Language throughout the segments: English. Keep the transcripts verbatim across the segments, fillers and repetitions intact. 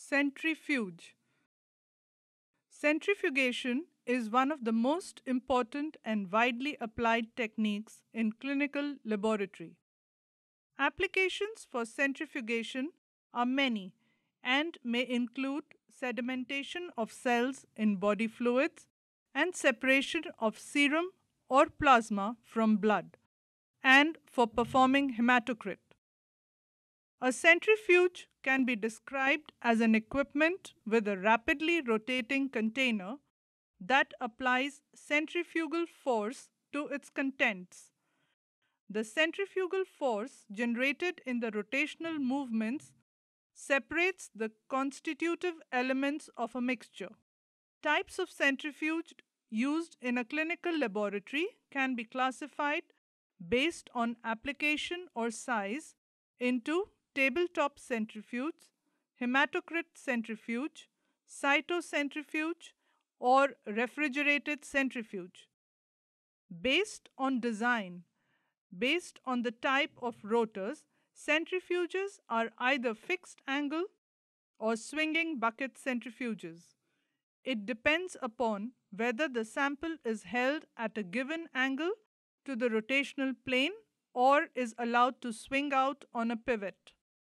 Centrifuge. Centrifugation is one of the most important and widely applied techniques in clinical laboratory. Applications for centrifugation are many and may include sedimentation of cells in body fluids and separation of serum or plasma from blood, and for performing hematocrit. A centrifuge can be described as an equipment with a rapidly rotating container that applies centrifugal force to its contents. The centrifugal force generated in the rotational movements separates the constitutive elements of a mixture. Types of centrifuge used in a clinical laboratory can be classified based on application or size into tabletop centrifuge, hematocrit centrifuge, cytocentrifuge, or refrigerated centrifuge. Based on design, based on the type of rotors, centrifuges are either fixed angle or swinging bucket centrifuges. It depends upon whether the sample is held at a given angle to the rotational plane or is allowed to swing out on a pivot.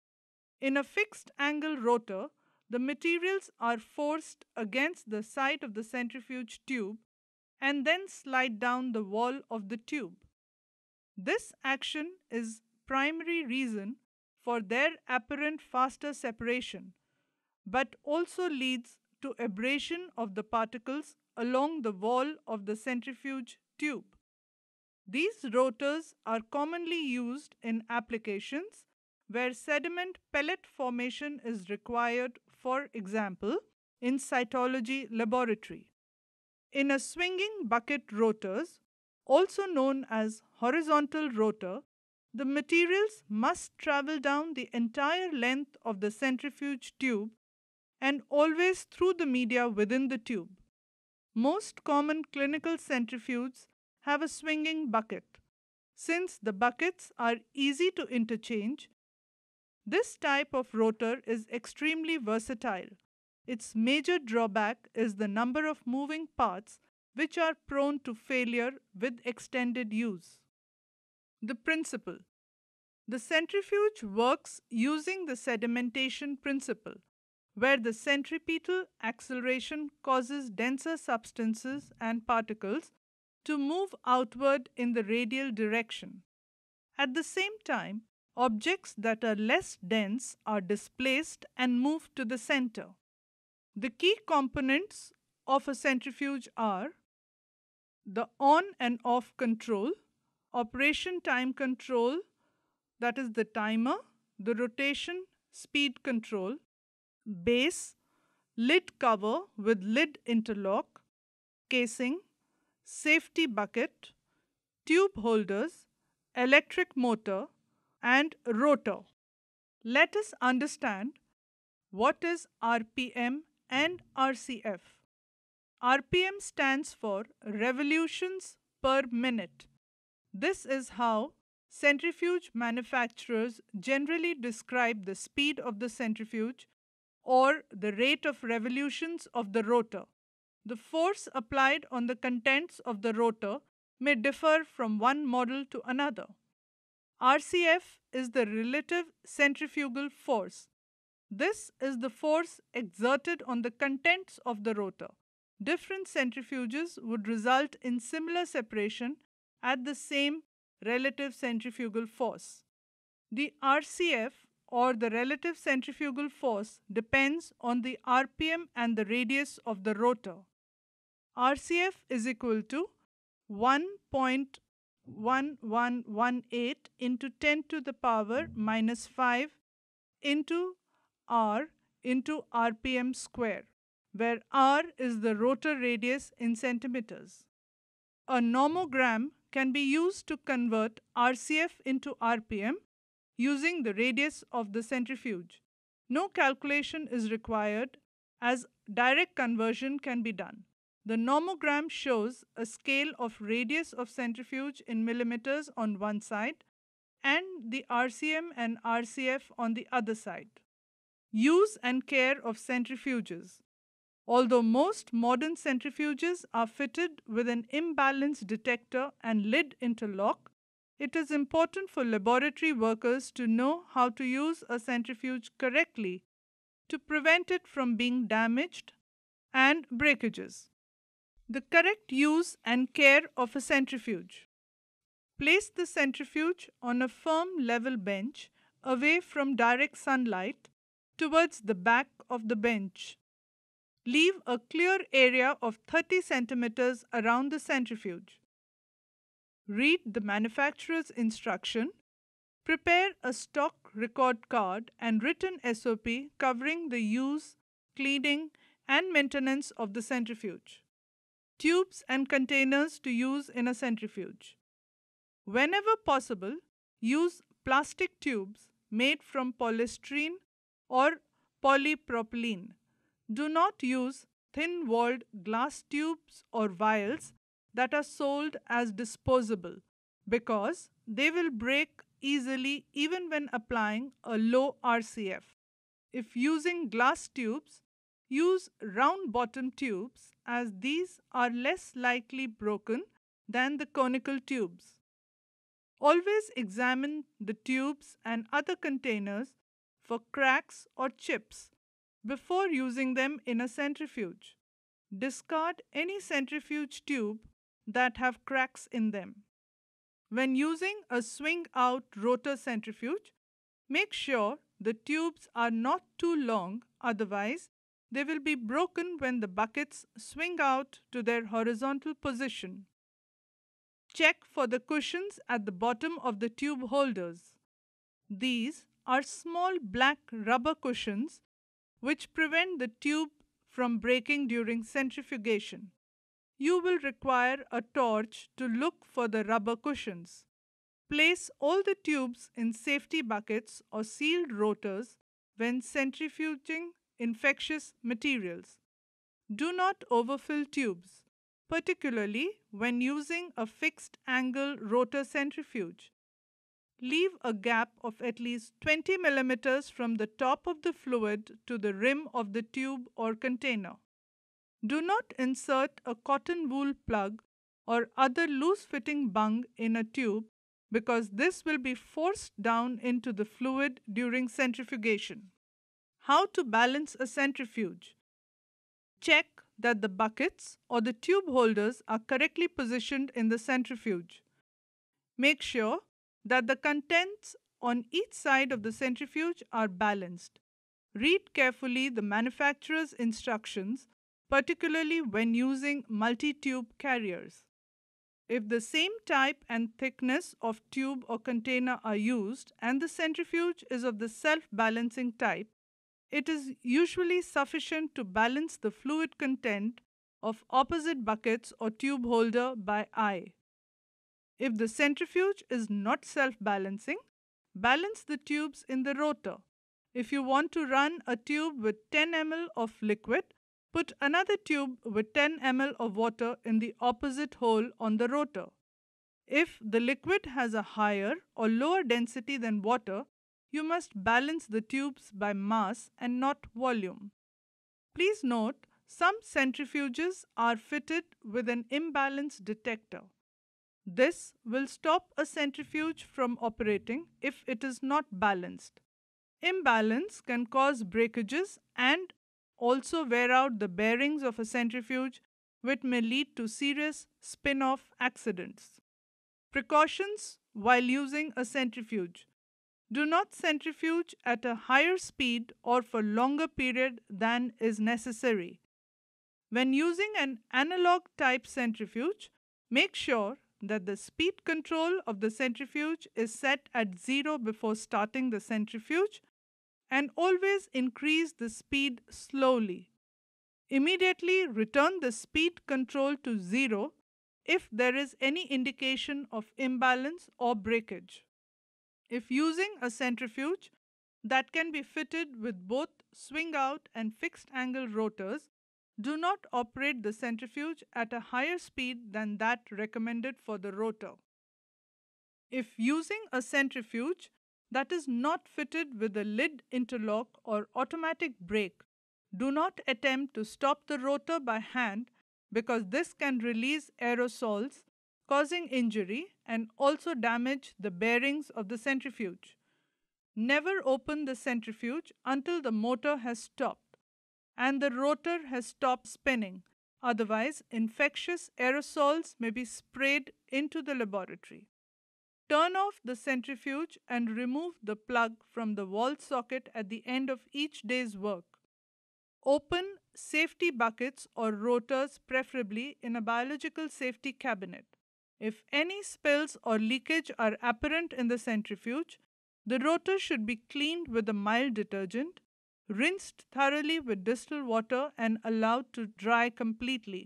In a fixed angle rotor, the materials are forced against the side of the centrifuge tube and then slide down the wall of the tube. This action is primary reason for their apparent faster separation, but also leads to abrasion of the particles along the wall of the centrifuge tube. These rotors are commonly used in applications where sediment pellet formation is required, for example, in cytology laboratory. In a swinging bucket rotors, also known as horizontal rotor, the materials must travel down the entire length of the centrifuge tube and always through the media within the tube. Most common clinical centrifuges have a swinging bucket. Since the buckets are easy to interchange, this type of rotor is extremely versatile. Its major drawback is the number of moving parts which are prone to failure with extended use. The principle. The centrifuge works using the sedimentation principle, where the centripetal acceleration causes denser substances and particles to move outward in the radial direction. At the same time, objects that are less dense are displaced and moved to the center. The key components of a centrifuge are the on and off control, operation time control, that is the timer, the rotation speed control, base, lid cover with lid interlock, casing, safety bucket, tube holders, electric motor, and rotor. Let us understand what is R P M and R C F. R P M stands for revolutions per minute. This is how centrifuge manufacturers generally describe the speed of the centrifuge or the rate of revolutions of the rotor. The force applied on the contents of the rotor may differ from one model to another. R C F is the relative centrifugal force. This is the force exerted on the contents of the rotor. Different centrifuges would result in similar separation at the same relative centrifugal force. The R C F or the relative centrifugal force depends on the R P M and the radius of the rotor. R C F is equal to one point one one one eight into ten to the power minus five into R into R P M square, where R is the rotor radius in centimeters. A nomogram can be used to convert R C F into R P M using the radius of the centrifuge. No calculation is required as direct conversion can be done. The nomogram shows a scale of radius of centrifuge in millimeters on one side and the R C M and R C F on the other side. Use and care of centrifuges. Although most modern centrifuges are fitted with an imbalance detector and lid interlock, it is important for laboratory workers to know how to use a centrifuge correctly to prevent it from being damaged and breakages. The correct use and care of a centrifuge. Place the centrifuge on a firm level bench away from direct sunlight towards the back of the bench. Leave a clear area of thirty centimeters around the centrifuge. Read the manufacturer's instruction. Prepare a stock record card and written S O P covering the use, cleaning, and maintenance of the centrifuge. Tubes and containers to use in a centrifuge. Whenever possible, use plastic tubes made from polystyrene or polypropylene. Do not use thin walled glass tubes or vials that are sold as disposable because they will break easily even when applying a low R C F. If using glass tubes, use round bottom tubes as these are less likely broken than the conical tubes. Always examine the tubes and other containers for cracks or chips before using them in a centrifuge. Discard any centrifuge tube that have cracks in them. When using a swing out rotor centrifuge, make sure the tubes are not too long, otherwise, they will be broken when the buckets swing out to their horizontal position. Check for the cushions at the bottom of the tube holders. These are small black rubber cushions which prevent the tube from breaking during centrifugation. You will require a torch to look for the rubber cushions. Place all the tubes in safety buckets or sealed rotors when centrifuging infectious materials. Do not overfill tubes, particularly when using a fixed angle rotor centrifuge. Leave a gap of at least twenty millimeters from the top of the fluid to the rim of the tube or container. Do not insert a cotton wool plug or other loose fitting bung in a tube because this will be forced down into the fluid during centrifugation. How to balance a centrifuge. Check that the buckets or the tube holders are correctly positioned in the centrifuge. Make sure that the contents on each side of the centrifuge are balanced. Read carefully the manufacturer's instructions, particularly when using multi-tube carriers. If the same type and thickness of tube or container are used and the centrifuge is of the self-balancing type, it is usually sufficient to balance the fluid content of opposite buckets or tube holder by eye. If the centrifuge is not self-balancing, balance the tubes in the rotor. If you want to run a tube with ten milliliters of liquid, put another tube with ten milliliters of water in the opposite hole on the rotor. If the liquid has a higher or lower density than water, you must balance the tubes by mass and not volume. Please note, some centrifuges are fitted with an imbalance detector. This will stop a centrifuge from operating if it is not balanced. Imbalance can cause breakages and also wear out the bearings of a centrifuge, which may lead to serious spin-off accidents. Precautions while using a centrifuge. Do not centrifuge at a higher speed or for longer period than is necessary. When using an analog type centrifuge, make sure that the speed control of the centrifuge is set at zero before starting the centrifuge and always increase the speed slowly. Immediately return the speed control to zero if there is any indication of imbalance or breakage. If using a centrifuge that can be fitted with both swing out and fixed angle rotors, do not operate the centrifuge at a higher speed than that recommended for the rotor. If using a centrifuge that is not fitted with a lid interlock or automatic brake, do not attempt to stop the rotor by hand because this can release aerosols, causing injury and also damage the bearings of the centrifuge. Never open the centrifuge until the motor has stopped and the rotor has stopped spinning. Otherwise, infectious aerosols may be sprayed into the laboratory. Turn off the centrifuge and remove the plug from the wall socket at the end of each day's work. Open safety buckets or rotors, preferably in a biological safety cabinet. If any spills or leakage are apparent in the centrifuge, the rotor should be cleaned with a mild detergent, rinsed thoroughly with distilled water, and allowed to dry completely.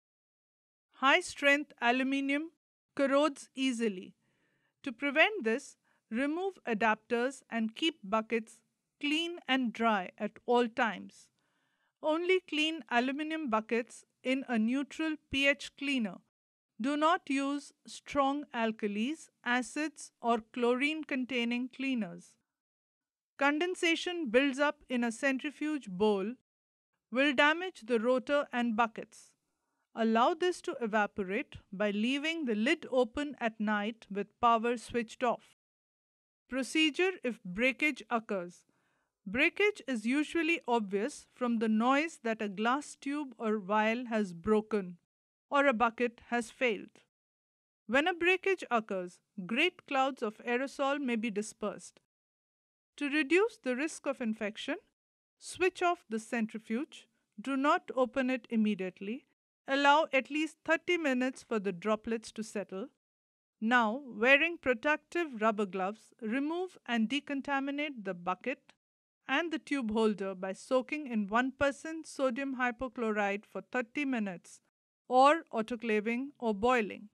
High strength aluminium corrodes easily. To prevent this, remove adapters and keep buckets clean and dry at all times. Only clean aluminum buckets in a neutral pH cleaner. Do not use strong alkalis, acids, or chlorine containing cleaners. Condensation builds up in a centrifuge bowl will damage the rotor and buckets. Allow this to evaporate by leaving the lid open at night with power switched off. Procedure if breakage occurs. Breakage is usually obvious from the noise that a glass tube or vial has broken or a bucket has failed. When a breakage occurs, great clouds of aerosol may be dispersed. To reduce the risk of infection, switch off the centrifuge. Do not open it immediately. Allow at least thirty minutes for the droplets to settle. Now, wearing protective rubber gloves, remove and decontaminate the bucket and the tube holder by soaking in one percent sodium hypochlorite for thirty minutes or autoclaving or boiling.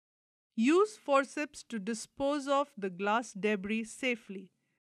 Use forceps to dispose of the glass debris safely.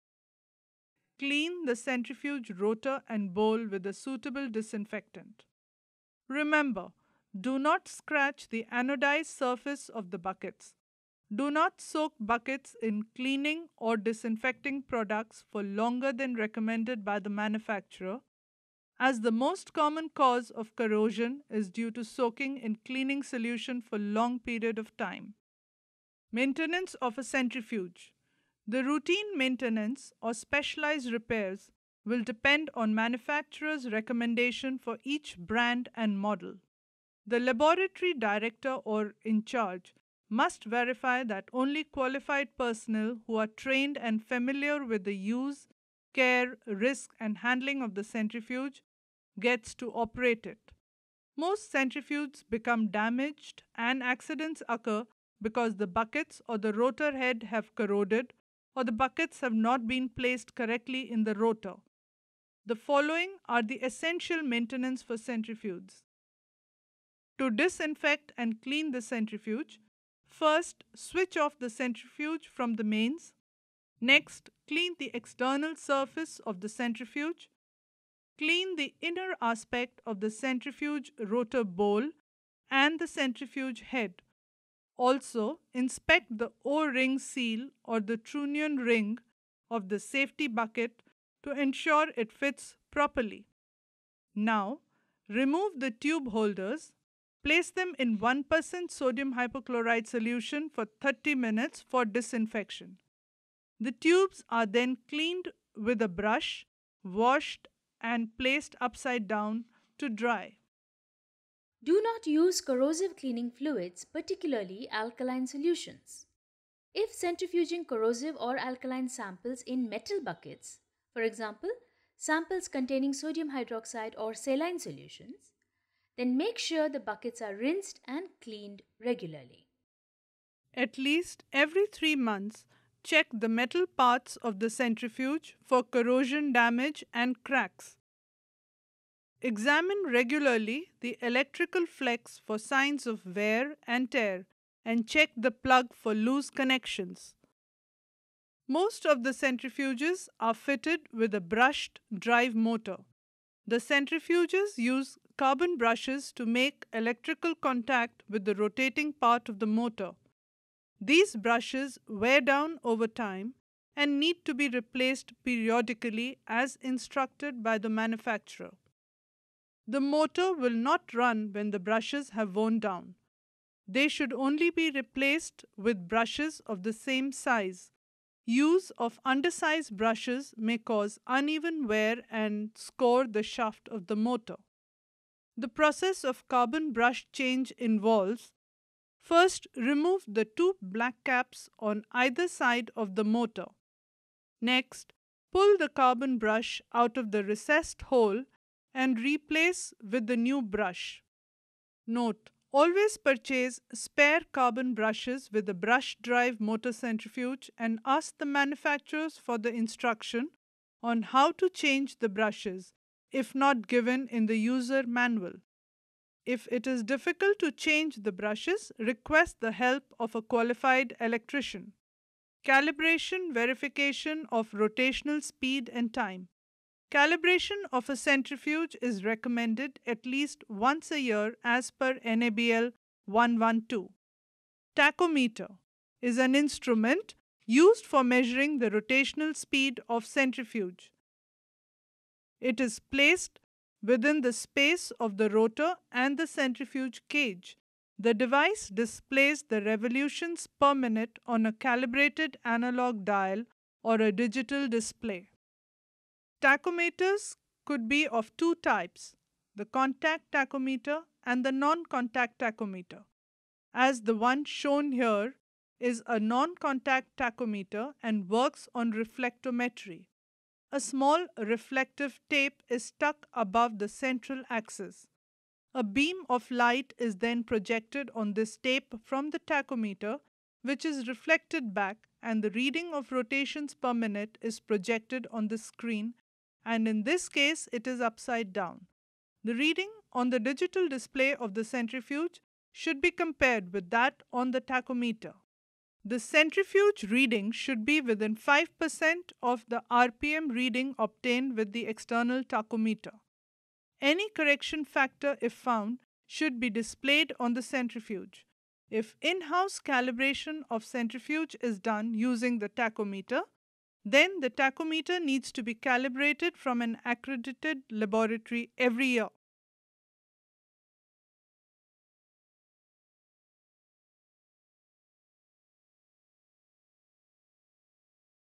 Clean the centrifuge rotor and bowl with a suitable disinfectant. Remember, do not scratch the anodized surface of the buckets. Do not soak buckets in cleaning or disinfecting products for longer than recommended by the manufacturer, as the most common cause of corrosion is due to soaking in cleaning solution for long period of time. Maintenance of a centrifuge. The routine maintenance or specialized repairs will depend on manufacturer's recommendation for each brand and model. The laboratory director or in charge must verify that only qualified personnel who are trained and familiar with the use, care, risk, and handling of the centrifuge gets to operate it. Most centrifuges become damaged and accidents occur because the buckets or the rotor head have corroded or the buckets have not been placed correctly in the rotor. The following are the essential maintenance for centrifuges. To disinfect and clean the centrifuge, first switch off the centrifuge from the mains. Next, clean the external surface of the centrifuge. Clean the inner aspect of the centrifuge rotor bowl and the centrifuge head. Also, inspect the O-ring seal or the trunnion ring of the safety bucket to ensure it fits properly. Now, remove the tube holders. Place them in one percent sodium hypochlorite solution for thirty minutes for disinfection. The tubes are then cleaned with a brush, washed, and placed upside down to dry. Do not use corrosive cleaning fluids, particularly alkaline solutions. If centrifuging corrosive or alkaline samples in metal buckets, for example, samples containing sodium hydroxide or saline solutions, then make sure the buckets are rinsed and cleaned regularly. At least every three months, check the metal parts of the centrifuge for corrosion damage and cracks. Examine regularly the electrical flex for signs of wear and tear and check the plug for loose connections. Most of the centrifuges are fitted with a brushed drive motor. The centrifuges use carbon brushes to make electrical contact with the rotating part of the motor. These brushes wear down over time and need to be replaced periodically as instructed by the manufacturer. The motor will not run when the brushes have worn down. They should only be replaced with brushes of the same size. Use of undersized brushes may cause uneven wear and score the shaft of the motor. The process of carbon brush change involves: first, remove the two black caps on either side of the motor. Next, pull the carbon brush out of the recessed hole and replace with the new brush. Note: always purchase spare carbon brushes with a brush drive motor centrifuge and ask the manufacturers for the instruction on how to change the brushes if not given in the user manual. If it is difficult to change the brushes, request the help of a qualified electrician. Calibration verification of rotational speed and time. Calibration of a centrifuge is recommended at least once a year as per N A B L one twelve. Tachometer is an instrument used for measuring the rotational speed of centrifuge. It is placed within the space of the rotor and the centrifuge cage. The device displays the revolutions per minute on a calibrated analog dial or a digital display. Tachometers could be of two types: the contact tachometer and the non-contact tachometer. As the one shown here is a non-contact tachometer and works on reflectometry. A small reflective tape is stuck above the central axis. A beam of light is then projected on this tape from the tachometer, which is reflected back, and the reading of rotations per minute is projected on the screen, and in this case it is upside down. The reading on the digital display of the centrifuge should be compared with that on the tachometer. The centrifuge reading should be within five percent of the R P M reading obtained with the external tachometer. Any correction factor, if found, should be displayed on the centrifuge. If in-house calibration of centrifuge is done using the tachometer, then the tachometer needs to be calibrated from an accredited laboratory every year.